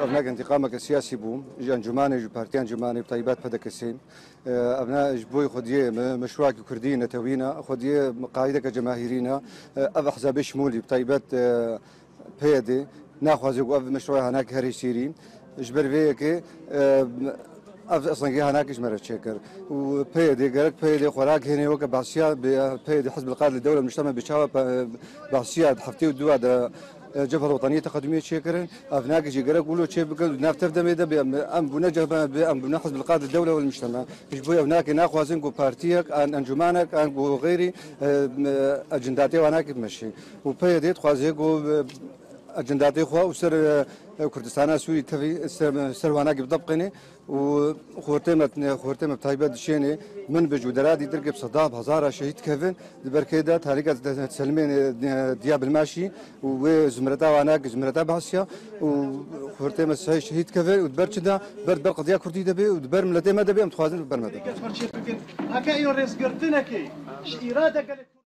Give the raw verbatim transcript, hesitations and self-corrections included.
ابناء انتقامك السياسي بوم انجماني جو بارتيان انجماني بطيبات بدكسين ابناء جبوي خديه مشروع كرديين توينا خديه قاعده جماهيرينا اب احزاب شمولي بطيبات بيدي ناخذ جو مشروع هناك هري سيرين جبر فيك اصلا جه هناك اجمر تشكر وبيدي قالك بيدي خوراك هنا وك بعسيا بيدي حزب القائد الدوله المجتمع بشاوى بعسيا حفتي ودوا جبهه الوطنيه التقدميه تشكرن افناك جي قالك قولوا شيء بقول نافتف دمي ده ام بنجه ام بنا حزب القائد الدوله والمجتمع يجبوا هناك ناخذ جو بارتيك ان انجمانك ان غيري اجنداتي وهناك تمشي وبيدي تخوازي جو اجنداتي خو وسر كردستان سوري تفي سر وانا بالضبط وخورتمت خورتمه بتايبه دشيني من بجودرادي درقب صداب هزاره شهيد كيفن بركيده طريقه تسلمين دياب الماشي وزمرتا وانا زمرتا باسيا وخورتمه شهيد كيفن ودبرشدا برد بالقضيه كردي دبي ودبر ملتي ما دبي متخازن برمدا هكا يوريس قرتنكي اراده